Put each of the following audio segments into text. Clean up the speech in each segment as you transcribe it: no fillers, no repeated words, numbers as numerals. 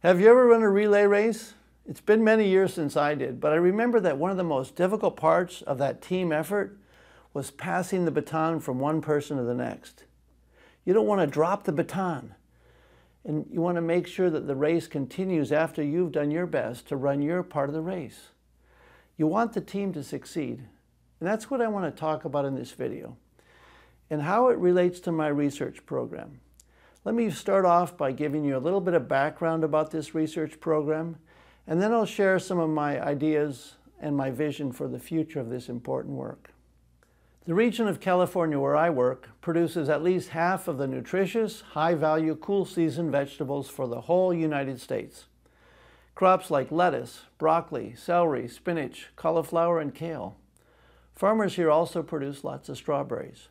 Have you ever run a relay race? It's been many years since I did, but I remember that one of the most difficult parts of that team effort was passing the baton from one person to the next. You don't want to drop the baton, and you want to make sure that the race continues after you've done your best to run your part of the race. You want the team to succeed, and that's what I want to talk about in this video, and how it relates to my research program. Let me start off by giving you a little bit of background about this research program, and then I'll share some of my ideas and my vision for the future of this important work. The region of California where I work produces at least half of the nutritious, high-value, cool season vegetables for the whole United States. Crops like lettuce, broccoli, celery, spinach, cauliflower, and kale. Farmers here also produce lots of strawberries.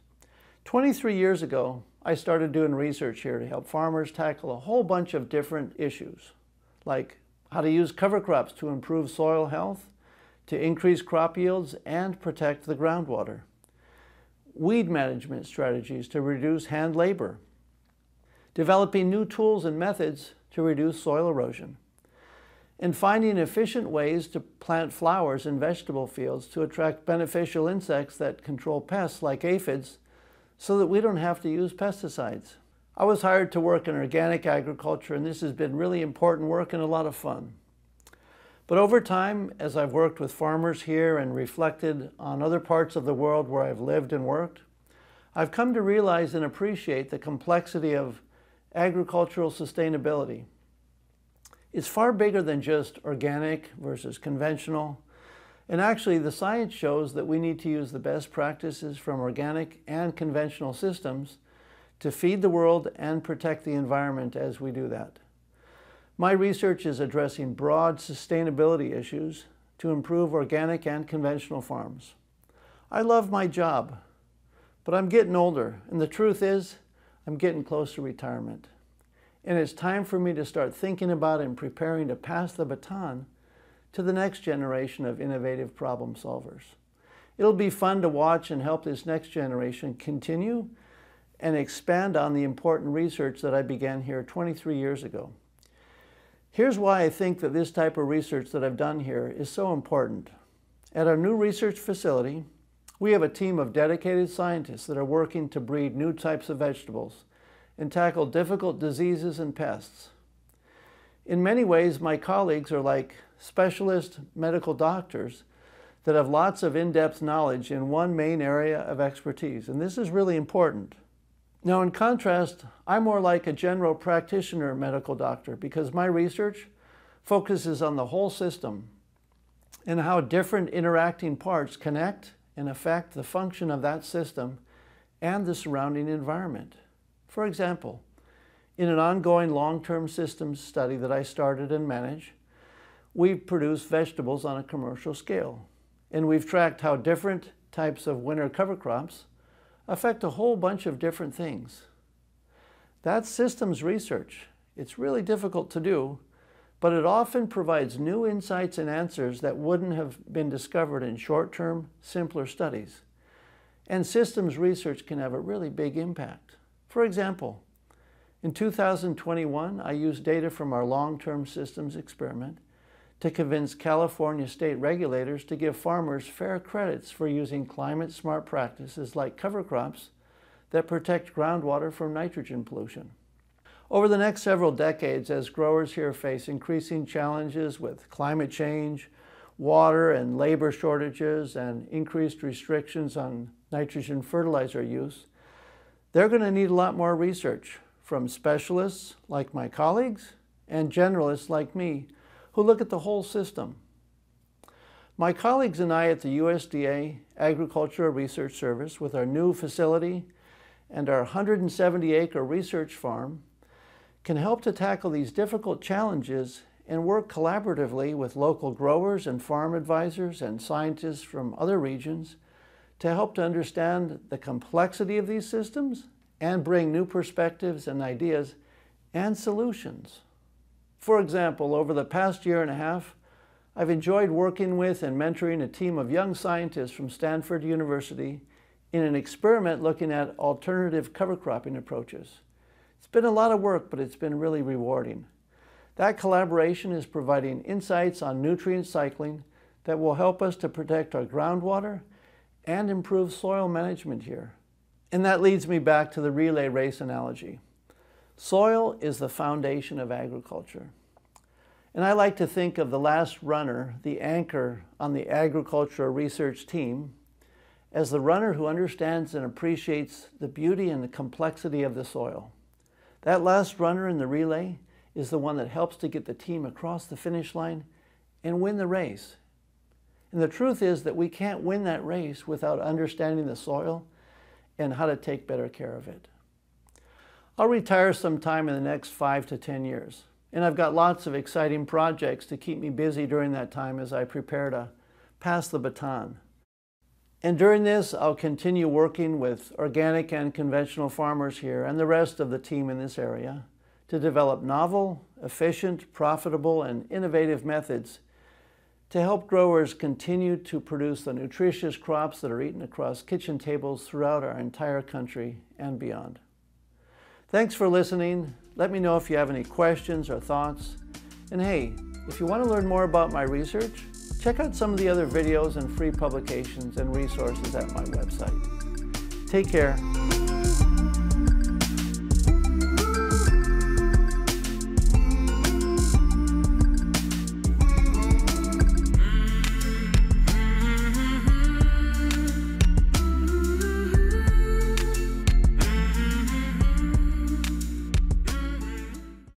23 years ago, I started doing research here to help farmers tackle a whole bunch of different issues, like how to use cover crops to improve soil health, to increase crop yields, and protect the groundwater. Weed management strategies to reduce hand labor. Developing new tools and methods to reduce soil erosion. And finding efficient ways to plant flowers in vegetable fields to attract beneficial insects that control pests like aphids, so that we don't have to use pesticides. I was hired to work in organic agriculture, and this has been really important work and a lot of fun. But over time, as I've worked with farmers here and reflected on other parts of the world where I've lived and worked, I've come to realize and appreciate the complexity of agricultural sustainability. It's far bigger than just organic versus conventional. And actually, the science shows that we need to use the best practices from organic and conventional systems to feed the world and protect the environment as we do that. My research is addressing broad sustainability issues to improve organic and conventional farms. I love my job, but I'm getting older, and the truth is, I'm getting close to retirement. And it's time for me to start thinking about and preparing to pass the baton to the next generation of innovative problem solvers. It'll be fun to watch and help this next generation continue and expand on the important research that I began here 23 years ago. Here's why I think that this type of research that I've done here is so important. At our new research facility, we have a team of dedicated scientists that are working to breed new types of vegetables and tackle difficult diseases and pests. In many ways, my colleagues are like specialist medical doctors that have lots of in-depth knowledge in one main area of expertise, and this is really important. Now, in contrast, I'm more like a general practitioner medical doctor because my research focuses on the whole system and how different interacting parts connect and affect the function of that system and the surrounding environment. For example, in an ongoing long-term systems study that I started and manage, we've produced vegetables on a commercial scale, and we've tracked how different types of winter cover crops affect a whole bunch of different things. That's systems research. It's really difficult to do, but it often provides new insights and answers that wouldn't have been discovered in short-term, simpler studies. And systems research can have a really big impact. For example, in 2021, I used data from our long-term systems experiment to convince California state regulators to give farmers fair credits for using climate-smart practices like cover crops that protect groundwater from nitrogen pollution. Over the next several decades, as growers here face increasing challenges with climate change, water and labor shortages, and increased restrictions on nitrogen fertilizer use, they're going to need a lot more research from specialists like my colleagues and generalists like me who look at the whole system. My colleagues and I at the USDA-Agricultural Research Service, with our new facility and our 170-acre research farm, can help to tackle these difficult challenges and work collaboratively with local growers and farm advisors and scientists from other regions to help to understand the complexity of these systems and bring new perspectives and ideas and solutions. For example, over the past year and a half, I've enjoyed working with and mentoring a team of young scientists from Stanford University in an experiment looking at alternative cover cropping approaches. It's been a lot of work, but it's been really rewarding. That collaboration is providing insights on nutrient cycling that will help us to protect our groundwater and improve soil management here. And that leads me back to the relay race analogy. Soil is the foundation of agriculture. And I like to think of the last runner, the anchor on the agricultural research team, as the runner who understands and appreciates the beauty and the complexity of the soil. That last runner in the relay is the one that helps to get the team across the finish line and win the race. And the truth is that we can't win that race without understanding the soil and how to take better care of it. I'll retire sometime in the next 5 to 10 years. And I've got lots of exciting projects to keep me busy during that time as I prepare to pass the baton. And during this, I'll continue working with organic and conventional farmers here and the rest of the team in this area to develop novel, efficient, profitable, and innovative methods to help growers continue to produce the nutritious crops that are eaten across kitchen tables throughout our entire country and beyond. Thanks for listening. Let me know if you have any questions or thoughts. And hey, if you want to learn more about my research, check out some of the other videos and free publications and resources at my website. Take care.